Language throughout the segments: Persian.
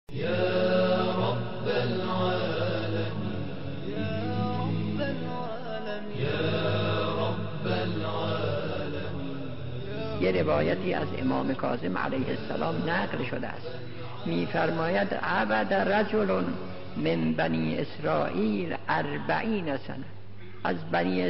يا رب العالمين يا رب العالمين. یه روایتی از امام کاظم علیه السلام نقل شده است، می‌فرماید عبد رجل من بنی اسرائیل 40 سنه. از بنی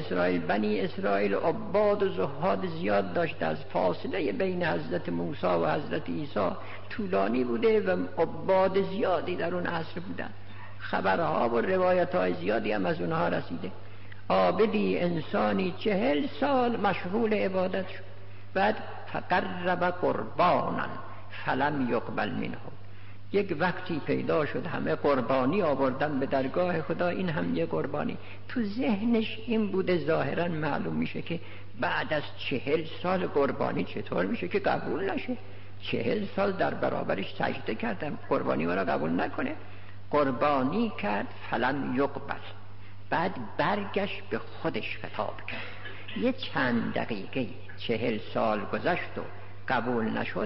اسرائیل عباد و زهاد زیاد داشته، از فاصله بین حضرت موسی و حضرت عیسی طولانی بوده و عباد زیادی در اون عصر بودن. خبرها و روایت‌های زیادی هم از اونها رسیده. عابدی انسانی 40 سال مشغول عبادت شد، بعد فقرب قربانا فلم یقبل منه. یک وقتی پیدا شد همه قربانی آوردن به درگاه خدا، این هم یک قربانی. تو ذهنش این بوده، ظاهرا معلوم میشه که بعد از 40 سال قربانی چطور میشه که قبول نشه؟ 40 سال در برابرش سجده کردم، قربانی را قبول نکنه؟ قربانی کرد فلم یقبل. بعد برگشت به خودش خطاب کرد. یه چند دقیقه 40 سال گذشت و قبول نشد،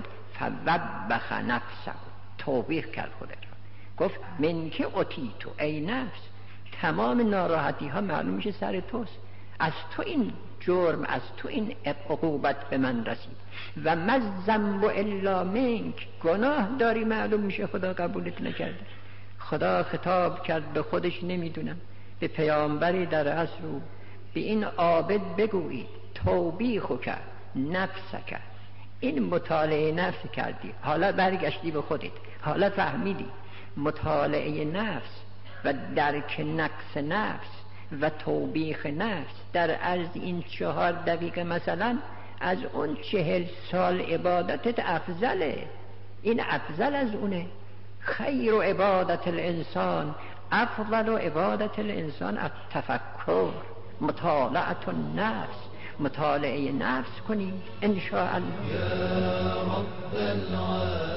فوبخ نفسه، توبیخ کرد خودش را. گفت من که اطیتو، ای نفس، تمام ناراحتی ها معلوم میشه سر توست، از تو این جرم، از تو این عقوبت به من رسید. و مذنب الا منک، گناه داری معلوم میشه خدا قبولت نکرده. خدا خطاب کرد به خودش، نمیدونم، به پیامبری در عصر او، به این عابد بگویید توبیخ کرد نفسک. این مطالعه نفس کردی، حالا برگشتی به خودت، حالا فهمیدی مطالعه نفس و درک نقص نفس و توبیخ نفس در عرض این 4 دقیقه مثلا از اون 40 سال عبادتت افضله. این افضل از اونه. خیر عبادت الانسان، افضل عبادت الانسان التفکر، مطالعه النفس، مطالعه نفس کنی ان شاء الله. یا رب العالمین.